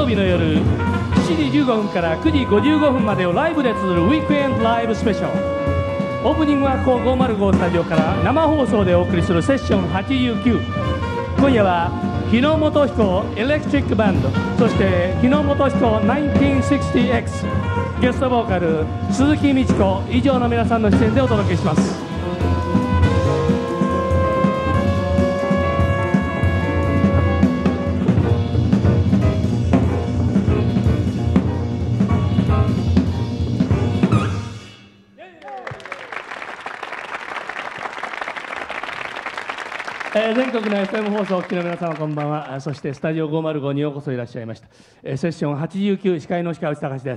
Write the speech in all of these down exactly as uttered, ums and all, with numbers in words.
日の夜しちじじゅうごふんからくじごじゅうごふんまでをライブで綴るウィークエンドライブスペシャル。オープニングはこうごーまるごスタジオから生放送でお送りするセッションはちじゅうきゅう。今夜は日野元彦エレクトリックバンド、そして日野元彦 せんきゅうひゃくろくじゅうエックス ゲストボーカル鈴木美智子以上の皆さんの出演でお届けします。えー、全国の エフエム 放送をお聞きの皆様こんばんは。そしてスタジオごーまるごにようこそいらっしゃいました。えー、セッションはちじゅうきゅう、司会の鹿内隆です。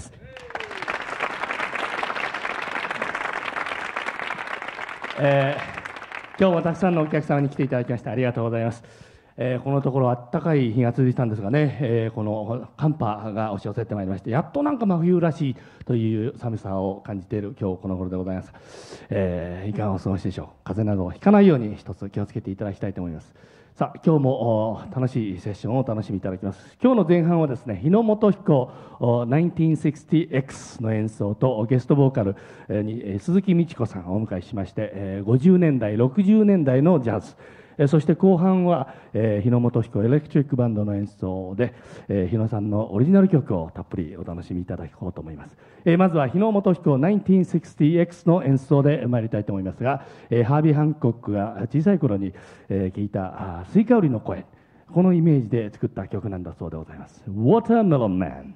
えー、今日もたくさんのお客様に来ていただきましてありがとうございます。えー、このところあったかい日が続いたんですがね、えー、この寒波が押し寄せてまいりまして、やっとなんか真冬らしいという寒さを感じている今日この頃でございます。えー、いかがお過ごしでしょう。風邪などをひかないように一つ気をつけていただきたいと思います。さあ今日も楽しいセッションをお楽しみいただきます。今日の前半はですね、日野元彦 せんきゅうひゃくろくじゅうエックス の演奏とゲストボーカルに鈴木美智子さんをお迎えしまして、ごじゅうねんだいろくじゅうねんだいのジャズ、そして後半は、えー、日野元彦エレクトリックバンドの演奏で、えー、日野さんのオリジナル曲をたっぷりお楽しみいただこうと思います。えー、まずは日野元彦 せんきゅうひゃくろくじゅうエックス の演奏で参りたいと思いますが、えー、ハービー・ハンコックが小さい頃に、えー、聞いたスイカ売りの声、このイメージで作った曲なんだそうでございます。 Watermelon Man。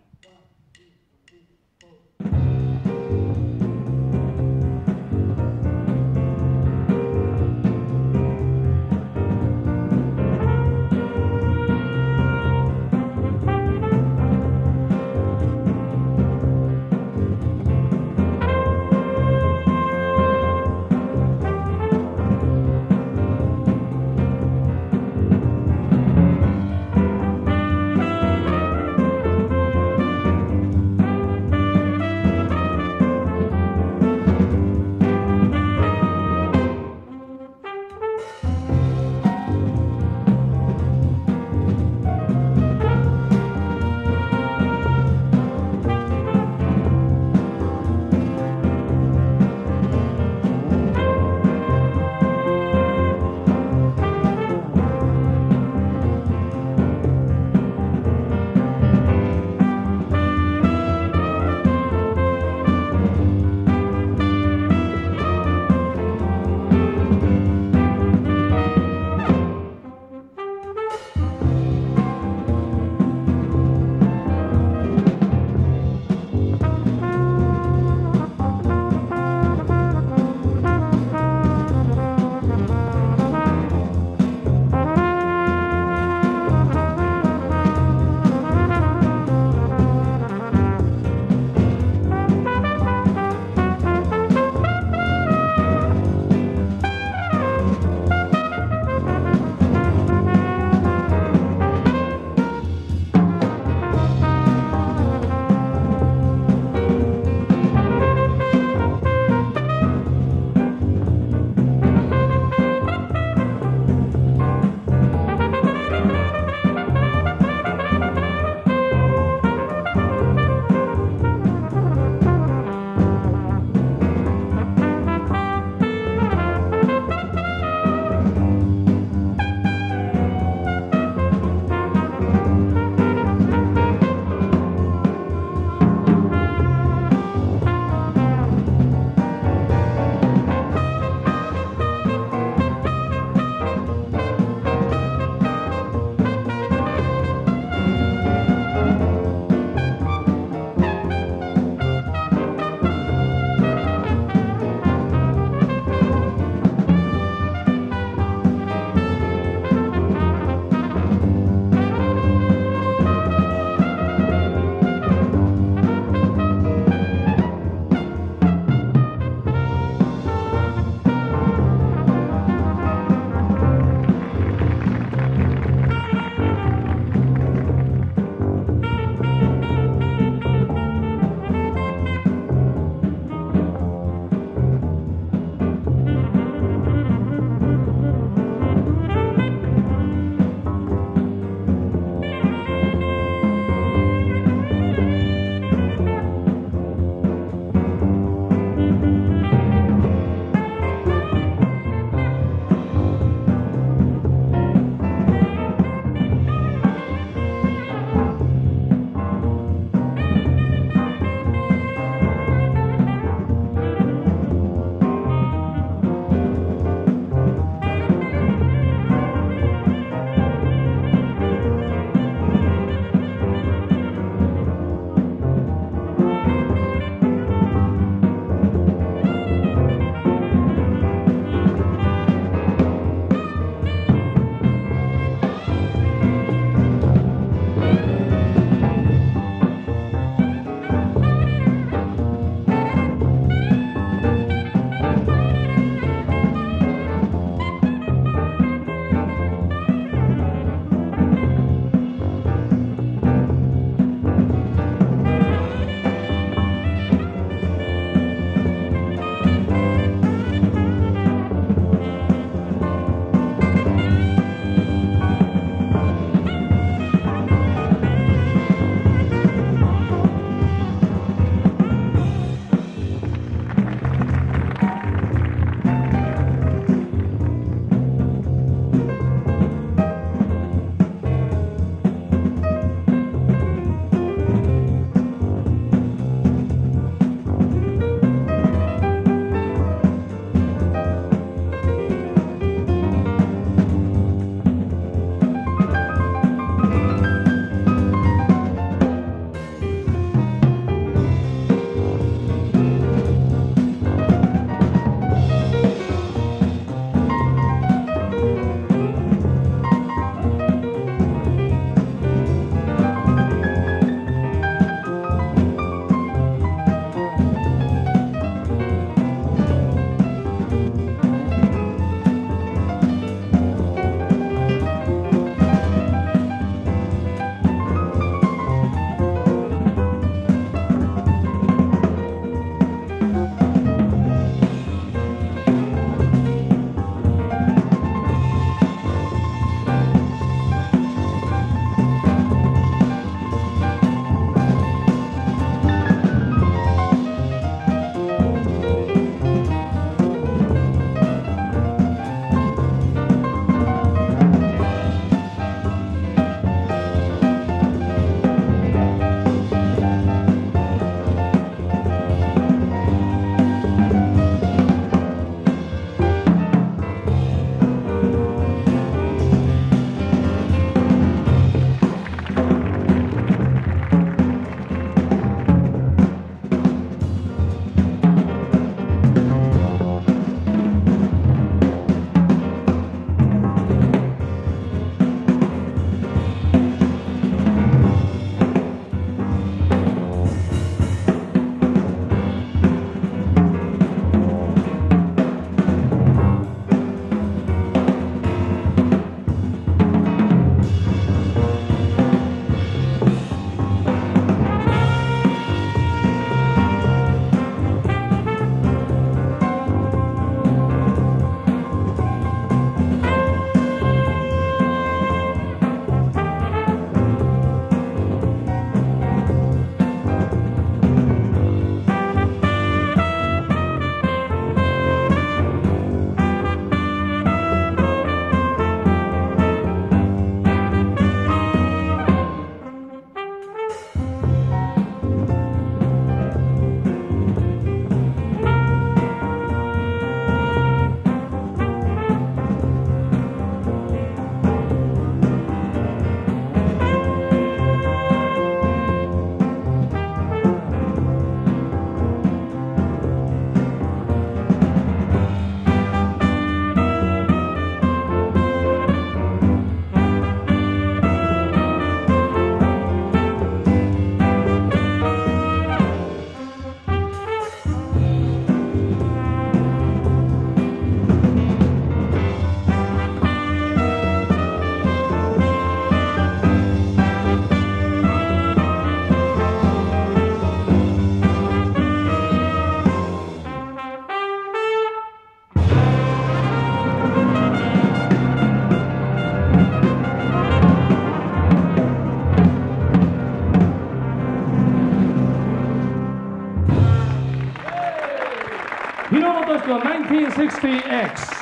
シックスティーエックス、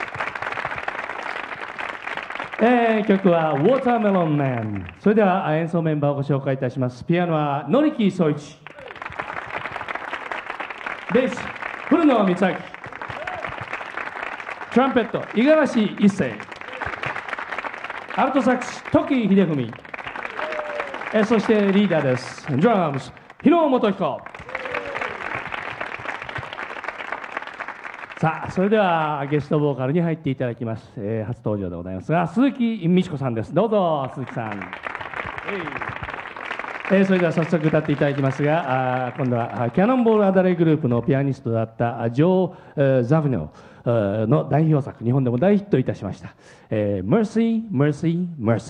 えー、曲は「ウォーターメロンマン」。それでは演奏メンバーをご紹介いたします。ピアノは野力総一、ベース古野光明、トランペット五十嵐一生、アルトサックス時秀文、えー、そしてリーダーです。ドラムス日野元彦。さあ、それではゲストボーカルに入っていただきます。えー、初登場でございますが、鈴木美智子さんです。どうぞ鈴木さん。えー、それでは早速歌っていただきますが、あ今度はキャノンボールアダレグループのピアニストだったジョー・えー、ザヴノの代表作、日本でも大ヒットいたしました「えー、Mercy Mercy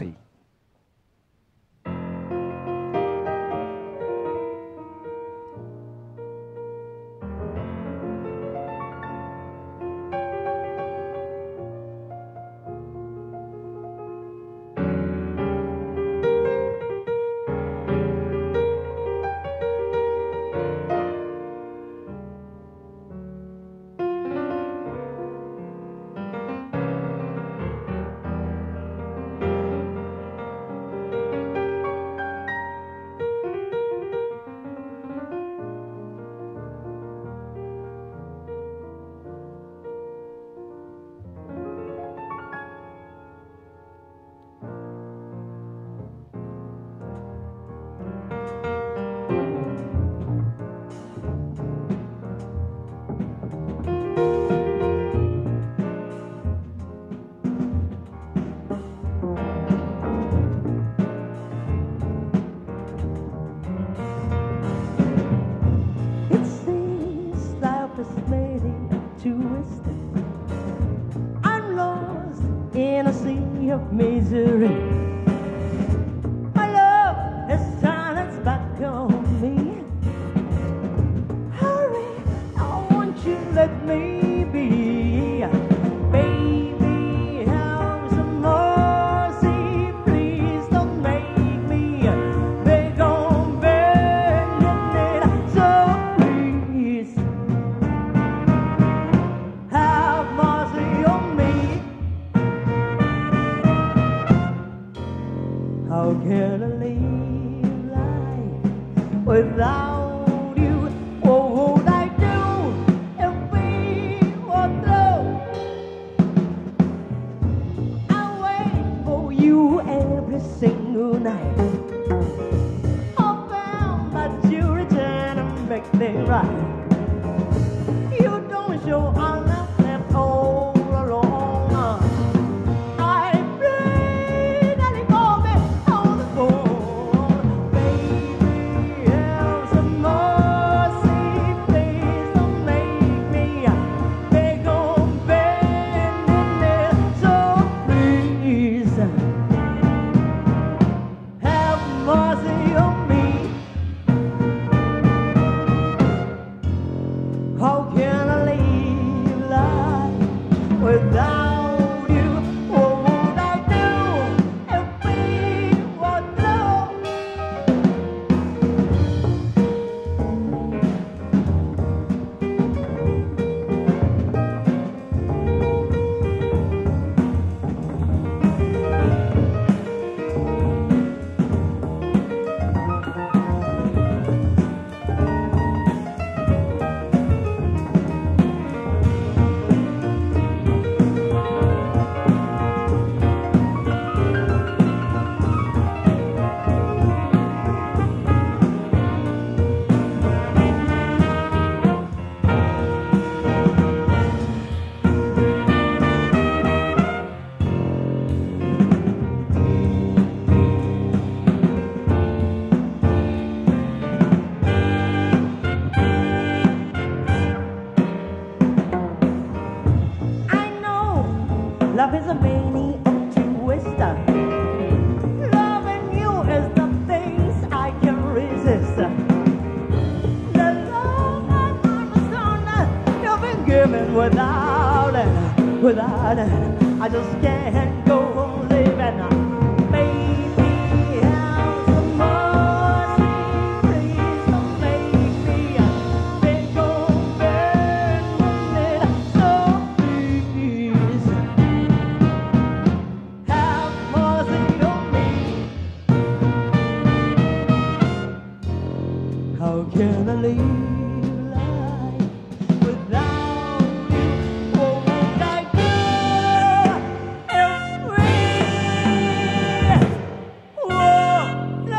Mercy」。Of misery, my love has turned its back on me. Hurry, I want you to let me be. Baby, have some mercy, please don't make me beg on bending it. So please have mercy on me. How can I live life without you? What would I do if we were through? I wait for you every single night. Hoping that you return and make things right. You don't show our love left all alone. I pray that it all be on the phone. Baby, have some mercy, please don't make me beg on bending it. So please have mercy on me. How can I live life without you? What would I do if we were through? I know love is a many twister. Loving you is the things I can resist. The love and understanding you've been given without it, without it, I just can't go on living. Baby, have some mercy, please don't make me beg on bending it. So can I live life without you? What would I do if we were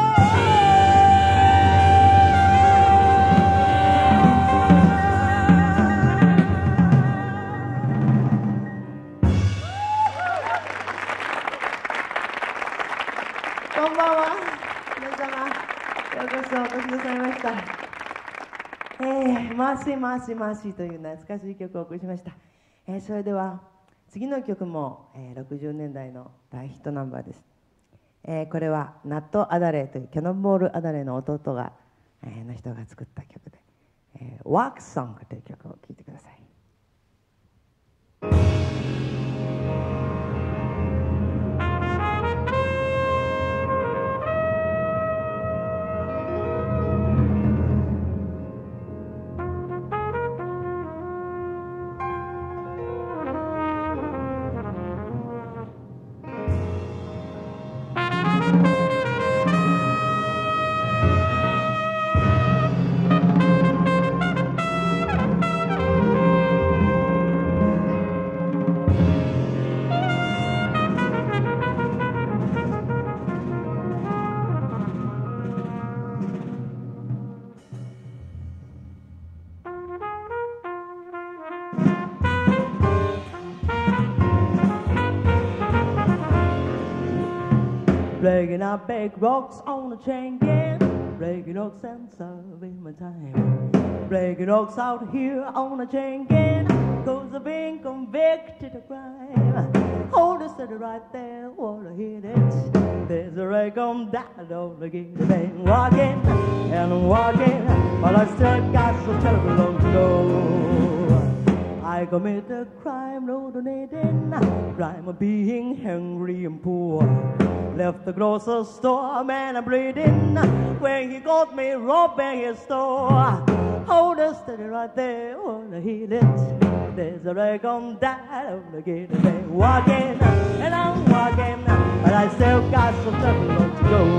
こんばんは。皆様、ようこそお越しくださいました。えー、マーシーマーシーマーシーという懐かしい曲をお送りしました。えー、それでは次の曲も、えー、ろくじゅうねんだいの大ヒットナンバーです。えー、これはナット・アダレーというキャノンボール・アダレーの弟が、えー、の人が作った曲で、えー、ワークソングという曲を聴いてください。Breaking up big rocks on a chain gang, breaking rocks and serving my time. Breaking rocks out here on a chain gang, cause I've been convicted of crime. Hold it steady right there, wanna hit it. There's a rag on that, don't get it. Been walking and I'm walking, but I still got so terrible long to go. I commit a crime, no donating, crime of being hungry and poor. Left the grocery store, man, I'm bleeding, when he got me robbing his store. Hold it steady right there, wanna heal it. There's a rag on that, wanna get it. Been walking and I'm walking, but I still got some trouble to go.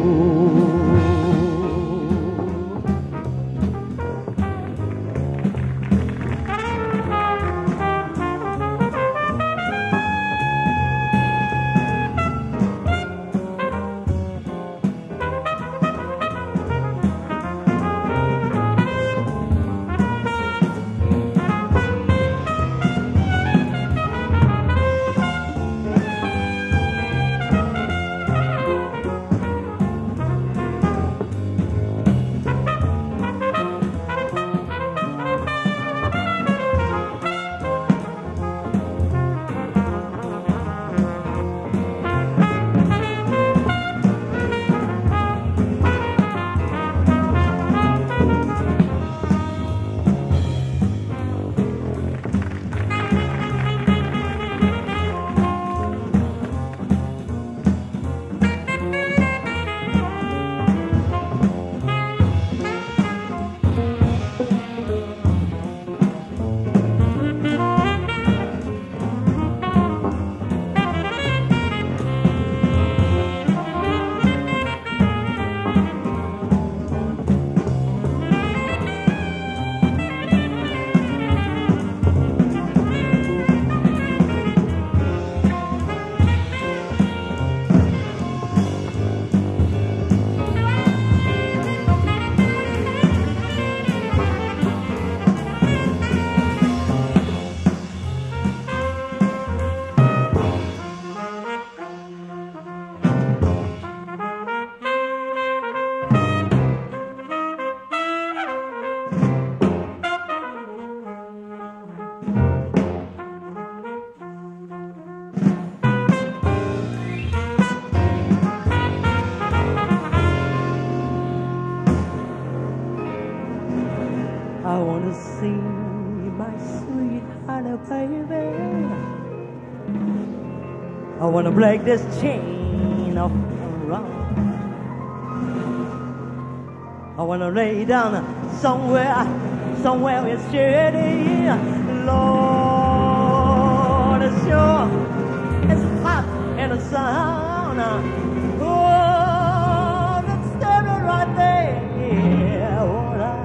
I wanna see my sweet honey baby. I wanna break this chain of around. I wanna lay down somewhere, somewhere it's shady. Lord, it's sure, it's hot in the sun. Oh, that's standing right there. What I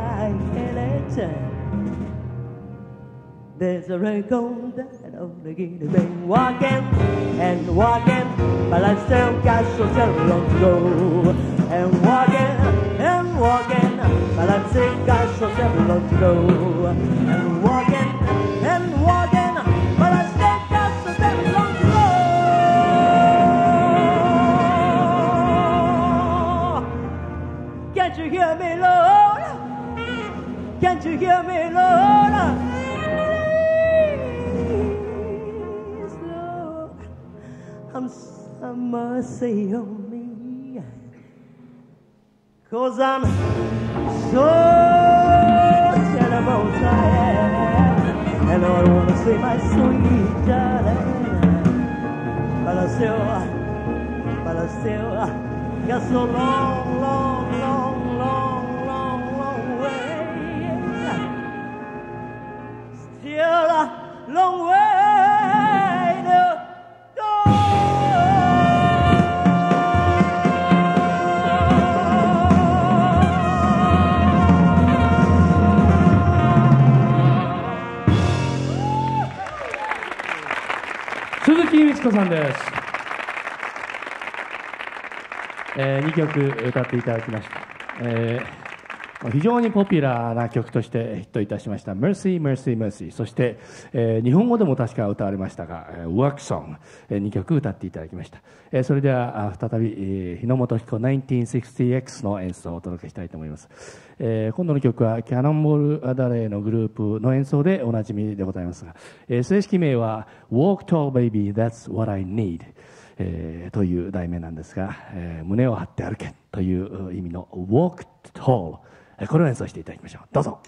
There's a raincoat that only get been walking and walking, but I still got so long to go. And walking and walking, but I still got so long to go. And walking and walking, but I still got so long to go. Can't you hear me, Lord? Can't you hear me, Lord? Have mercy on me, 'cause I'm so terrible tired, and I wanna see my sweet darling, but I still, but I still got so long, long, long, long, long, long way, still a long way to go. 鈴木光子さんです。えー、にきょく歌っていただきました。えー、非常にポピュラーな曲としてヒットいたしました「Mercy, Mercy, Mercy」、そして、えー、日本語でも確か歌われましたが「Work Song」、えー、にきょく歌っていただきました。えー、それでは再び、えー、日野元彦 ナインティーンシックスティーエックス の演奏をお届けしたいと思います。えー、今度の曲はキャノンボール・アダレーのグループの演奏でおなじみでございますが、えー、正式名は「Walk Tall Baby That's What I Need」えー、という題名なんですが、えー、胸を張って歩けという意味の Walk Tall、えー、これを演奏していただきましょう。どうぞ。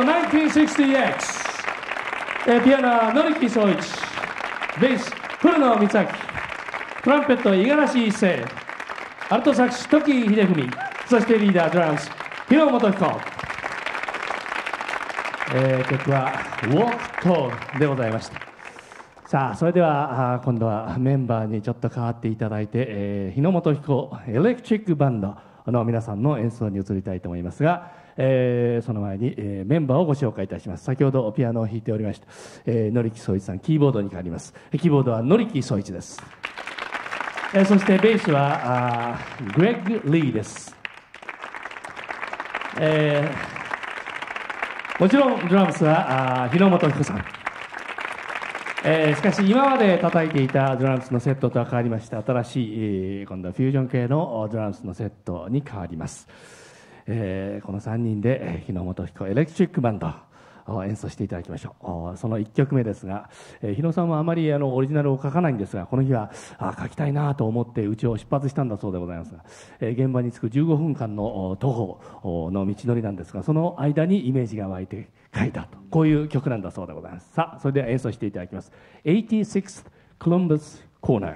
ド ナインティーンシックスティーエックス、えーピアノは野力総一、ベース古野光明、トランペット五十嵐一生、アルトサックス時秀文、そしてリーダードラムス日野元彦。えー、曲は「Walk Tall」でございました。さあそれではあ今度はメンバーにちょっと変わっていただいて、えー、日野元彦エレクトリックバンドの皆さんの演奏に移りたいと思いますが、えー、その前に、えー、メンバーをご紹介いたします。先ほどピアノを弾いておりました、えー、野力総一さん、キーボードに変わります。キーボードは野力総一です。えー、そしてベースはあグレッグ・リーです。えーもちろんドラムスは日野元彦さん、えー、しかし今まで叩いていたドラムスのセットとは変わりまして、新しい、えー、今度はフュージョン系のドラムスのセットに変わります。えー、このさんにんで日野元彦エレクトリックバンドを演奏していただきましょう。そのいっきょくめですが、えー、日野さんはあまりあのオリジナルを書かないんですが、この日はあ書きたいなと思ってうちを出発したんだそうでございますが、えー、現場に着くじゅうごふんかんの徒歩の道のりなんですが、その間にイメージが湧いて書いたと、こういう曲なんだそうでございます。さあそれでは演奏していただきます。エイティーシックス Columbus Corner。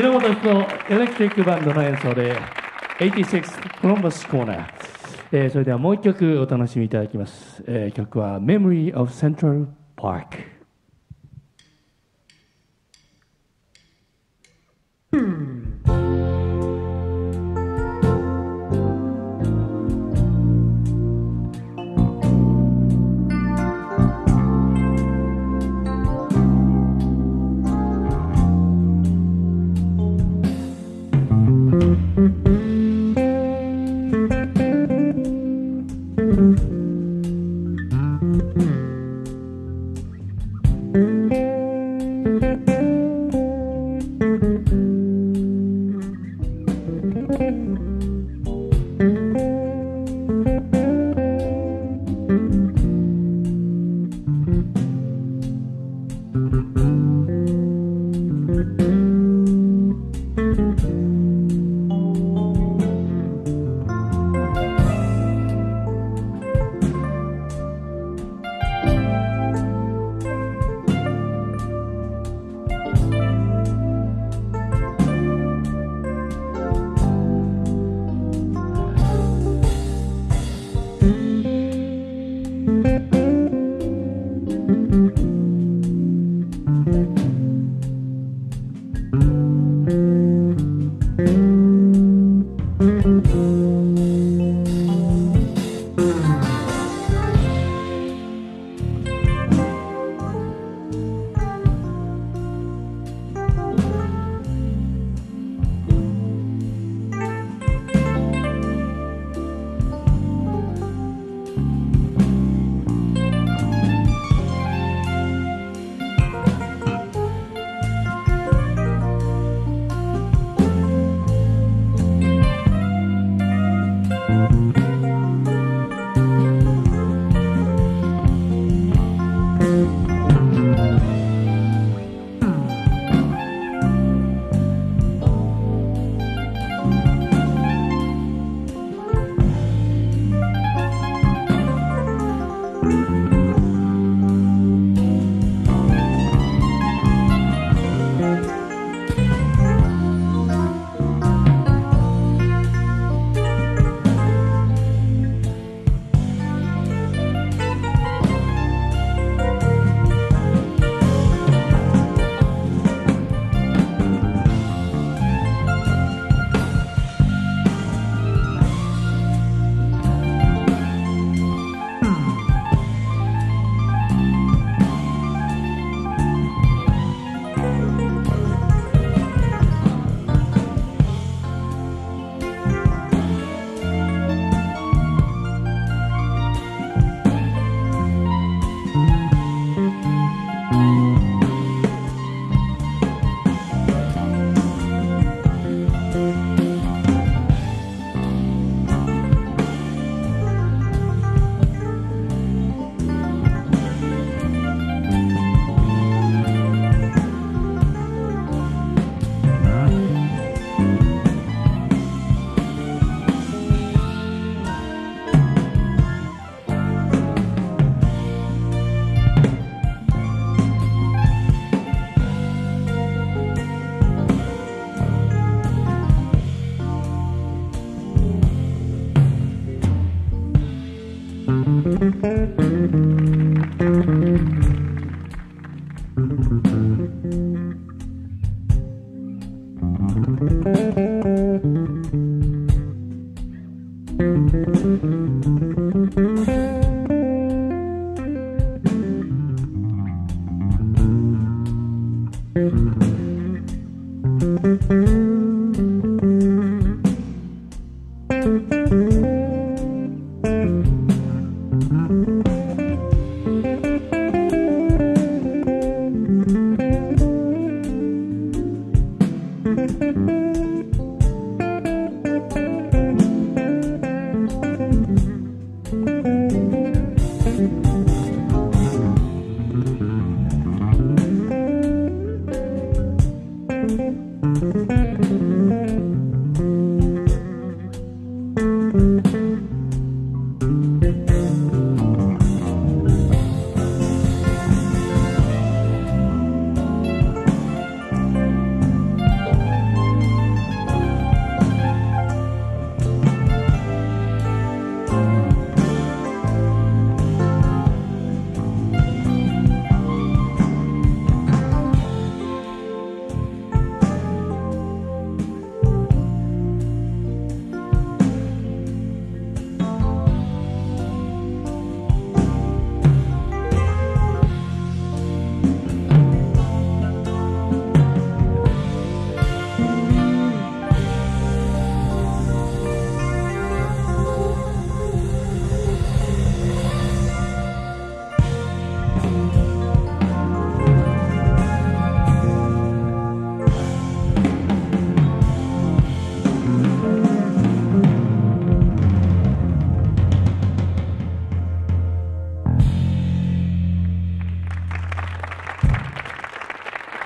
日本彦エレクトリックバンドの演奏ではちじゅうろくコロンバスコーナー、えー、それではもう一曲お楽しみいただきます、えー、曲は Memory of Central Park。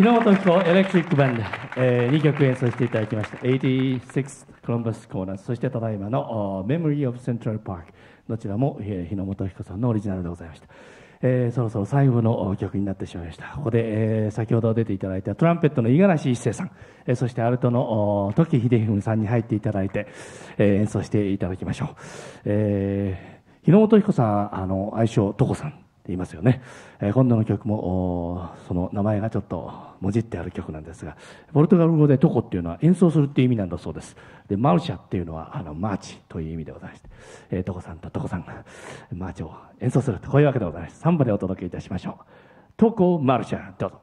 日本彦エレクトリックバンド、えー、にきょく演奏していただきました エイティシックス コロンバスコーナー、そしてただいまの Memory of Central Park、 どちらも、えー、日野本彦さんのオリジナルでございました。えー、そろそろ最後の曲になってしまいました。ここで、えー、先ほど出ていただいたトランペットの五十嵐一生さん、えー、そしてアルトの時秀文さんに入っていただいて、えー、演奏していただきましょう。えー、日野本彦さん、あの愛称トコさんって言いますよね。えー、今度の曲もその名前がちょっともじってある曲なんですが、ポルトガル語でトコっていうのは演奏するっていう意味なんだそうです。でマルシャっていうのはあのマーチという意味でございまして、えー、トコさんとトコさんがマーチを演奏すると、こういうわけでございます。サンバでお届けいたしましょう。トコマルシャ、どうぞ。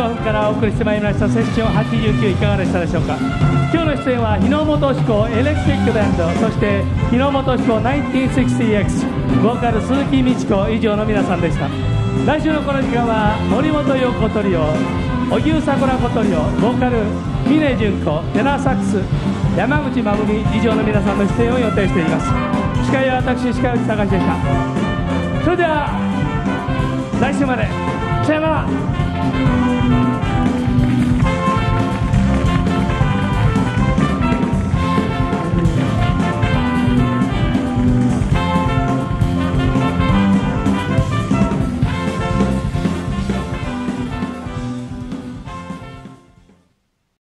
府からお送りしてまいりましたセッションはちじゅうきゅういかがでしたでしょうか。今日の出演は日野本志向エレクトリックバンド、そして日野本志向 ナインティーンシックスティーエックス ボーカル鈴木美智子以上の皆さんでした。来週のこの時間は森本陽子トリオ、荻生桜子トリオ、ボーカル峰純子、テナーサックス山口真美以上の皆さんの出演を予定しています。司会は私鹿内隆でした。それでは来週まで、さよなら。